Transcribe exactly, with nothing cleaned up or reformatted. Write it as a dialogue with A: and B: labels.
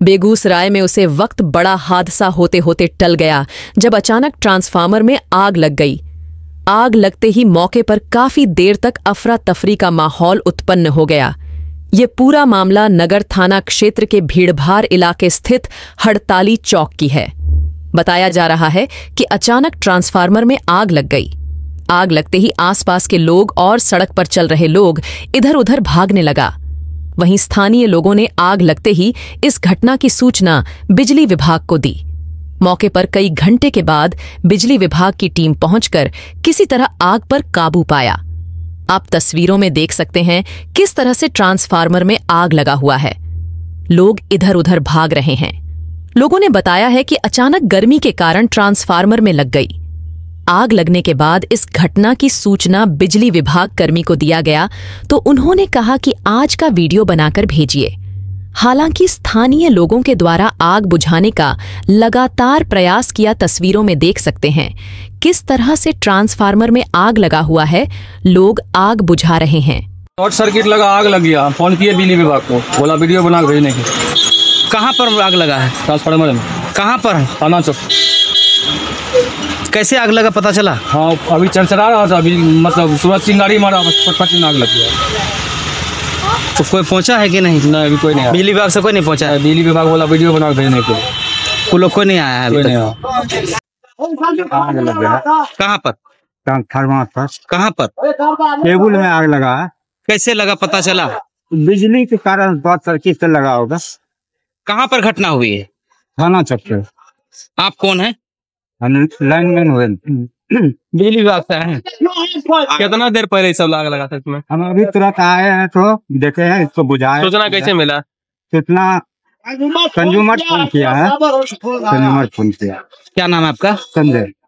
A: बेगूसराय में उसे वक्त बड़ा हादसा होते होते टल गया जब अचानक ट्रांसफार्मर में आग लग गई। आग लगते ही मौके पर काफी देर तक अफरा तफरी का माहौल उत्पन्न हो गया। ये पूरा मामला नगर थाना क्षेत्र के भीड़भाड़ इलाके स्थित हड़ताली चौक की है। बताया जा रहा है कि अचानक ट्रांसफार्मर में आग लग गई। आग लगते ही आसपास के लोग और सड़क पर चल रहे लोग इधर उधर भागने लगा। वहीं स्थानीय लोगों ने आग लगते ही इस घटना की सूचना बिजली विभाग को दी। मौके पर कई घंटे के बाद बिजली विभाग की टीम पहुंचकर किसी तरह आग पर काबू पाया। आप तस्वीरों में देख सकते हैं किस तरह से ट्रांसफार्मर में आग लगा हुआ है। लोग इधर उधर भाग रहे हैं। लोगों ने बताया है कि अचानक गर्मी के कारण ट्रांसफार्मर में लग गई। आग लगने के बाद इस घटना की सूचना बिजली विभाग कर्मी को दिया गया तो उन्होंने कहा कि आज का वीडियो बनाकर भेजिए। हालांकि स्थानीय लोगों के द्वारा आग बुझाने का लगातार प्रयास किया तस्वीरों में देख सकते हैं किस तरह से ट्रांसफार्मर में आग लगा हुआ है। लोग आग बुझा रहे हैं।
B: शॉर्ट सर्किट लगा, आग लग गया। फोन किए बिजली विभाग को, बोला वीडियो बना भेजने की।
C: कहाँ पर आग लगा है?
B: ट्रांसफार्मर में।
C: कहाँ पर है?
B: थाना चौक।
C: कैसे आग लगा पता चला?
B: हाँ, अभी चरचरा रहा था, अभी मतलब सूरज चिंगारी मारा, फटफट आग लग गया।
C: तो कोई पहुंचा है कि नहीं?
B: नहीं, अभी कोई नहीं आया।
C: बिजली विभाग से कोई नहीं पहुंचा है?
B: बिजली विभाग बोला वीडियो बना भेजने को,
C: कोई लोग कोई नहीं आया है?
B: कोई नहीं आया।
D: आग लग गया।
C: कहाँ पर?
D: ट्रांसफार्मर पर।
C: कहाँ पर?
D: केबल में आग लगा है।
C: कैसे लगा पता चला?
D: बिजली के कारण शॉर्ट सर्किट से लगा होगा।
C: कहाँ पर घटना हुई है?
D: थाना चौक पे।
C: आप कौन है?
D: लाइनमैन हुए।
C: बिजली विभाग से हैं।
B: कितना देर पहले सब आग लगा था इसमें?
D: हम अभी तुरंत आए हैं तो देखे हैं, इसको बुझाए।
B: सूचना कैसे मिला?
D: कितना कंज्यूमर फोन किया है, कंज्यूमर फोन किया।
C: क्या नाम है आपका?
D: संजय।